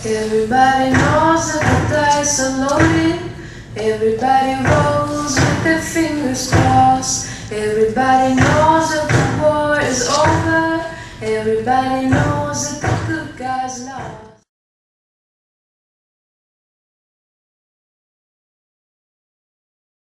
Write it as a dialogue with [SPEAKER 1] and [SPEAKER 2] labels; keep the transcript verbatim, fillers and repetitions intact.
[SPEAKER 1] Everybody knows that the dice are loaded. Everybody rolls with their fingers crossed. Everybody knows that the war is over. Everybody knows that the good guys lost.